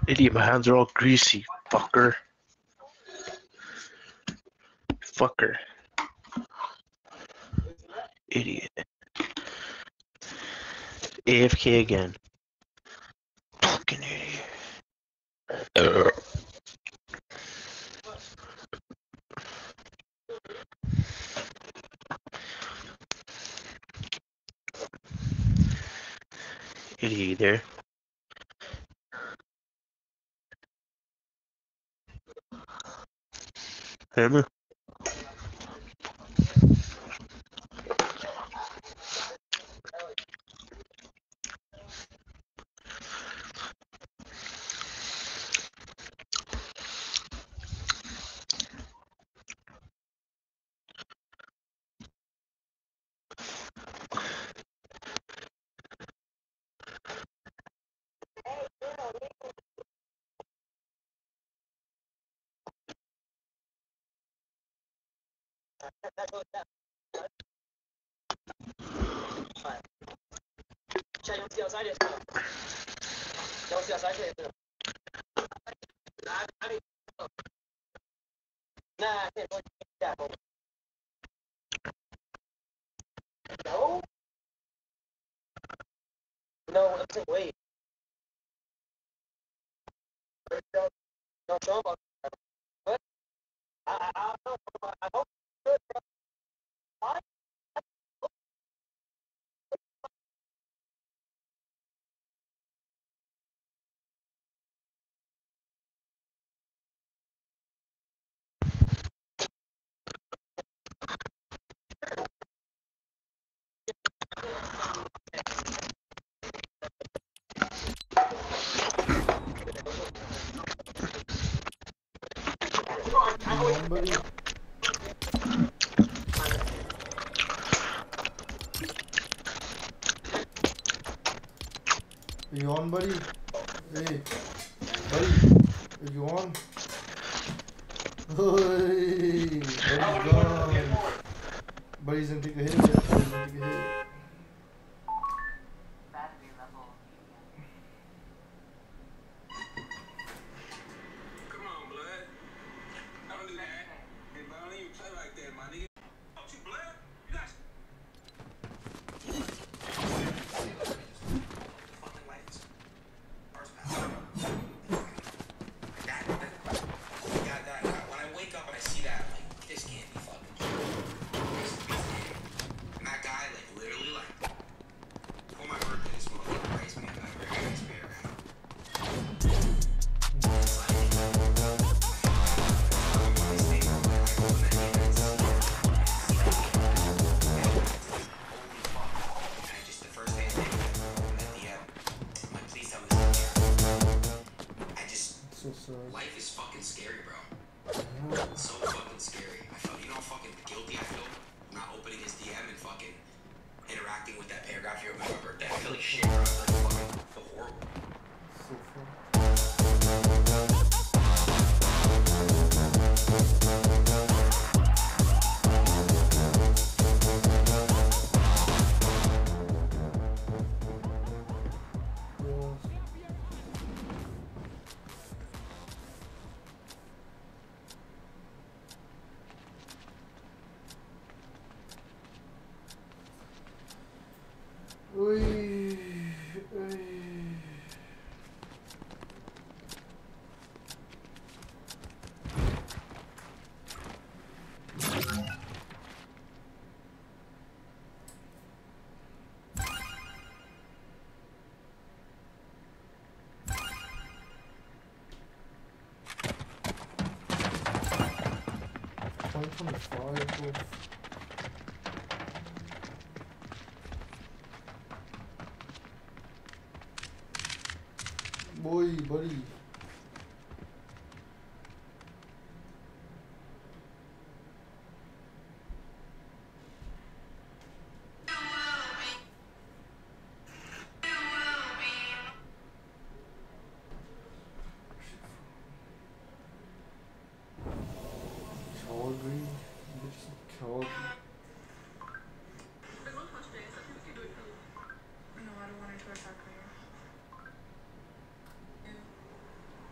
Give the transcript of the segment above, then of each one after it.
Idiot, my hands are all greasy. Fucker. Fucker. Idiot. AFK again. Fucking idiot. Idiot there. Hammer. Buddy. Are you on, buddy? Hey, buddy, are you on? Hey, buddy's gone. Buddy's didn't take a hit yet. Buddy didn't take a hit. Life is fucking scary, bro. It's so fucking scary. I felt, you know how fucking guilty I feel not opening his DM and fucking interacting with that paragraph here about my birthday. I feel like shit, bro. I feel horrible. So fun. Boy, buddy. Calgary? Calgary. No, I don't want to talk career.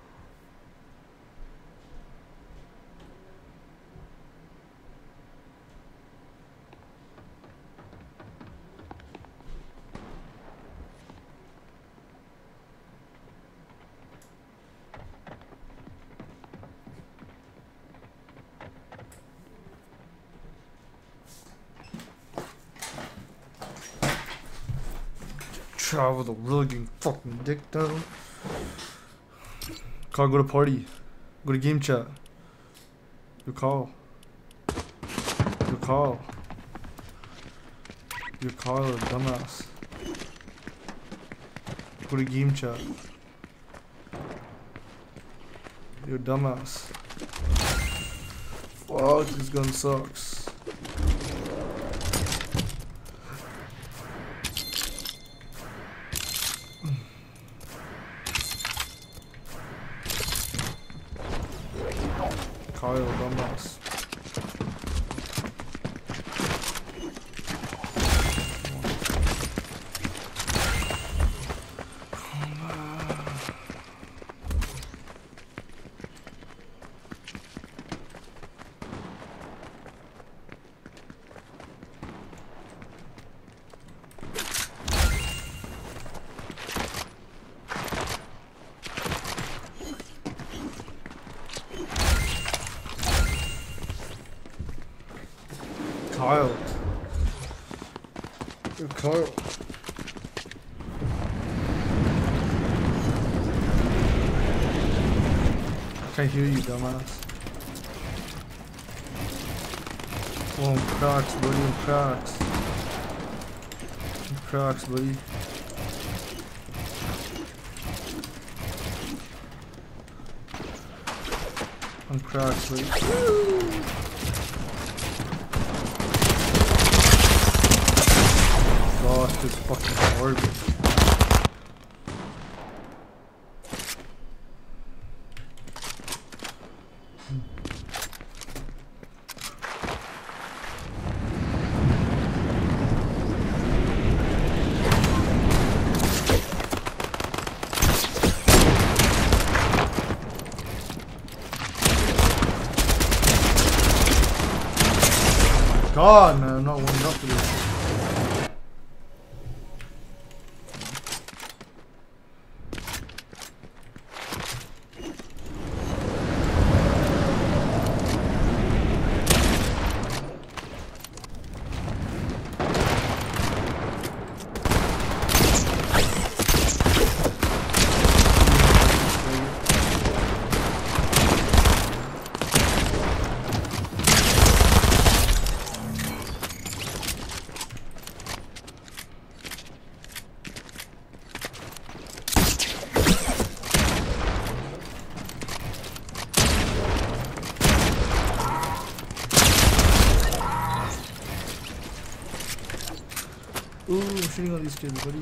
Travel the world getting fucking dick down. Call, go to party. Go to game chat. You call. You call. You call, dumbass. Go to game chat. You dumbass. Fuck, this gun sucks. Kyle, dumbass. Kyle. You're Kyle. I can't hear you, dumbass. Oh, cracks, buddy, cracks. Cracks, buddy. I'm cracks, buddy. Gosh, this fucking garbage. God, man, I'm not warming up to this. Ooh, I'm shooting all these kids, buddy.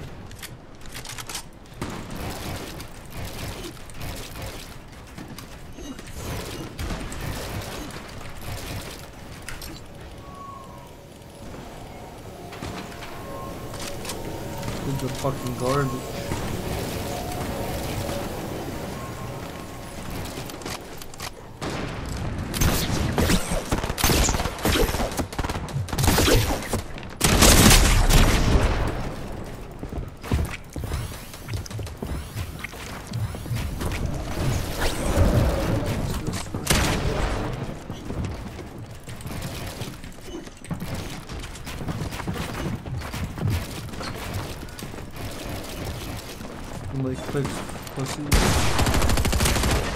Kids are fucking garbage. Like clicks, pussy.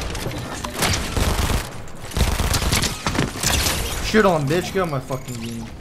Shit on, bitch. Get on my fucking game.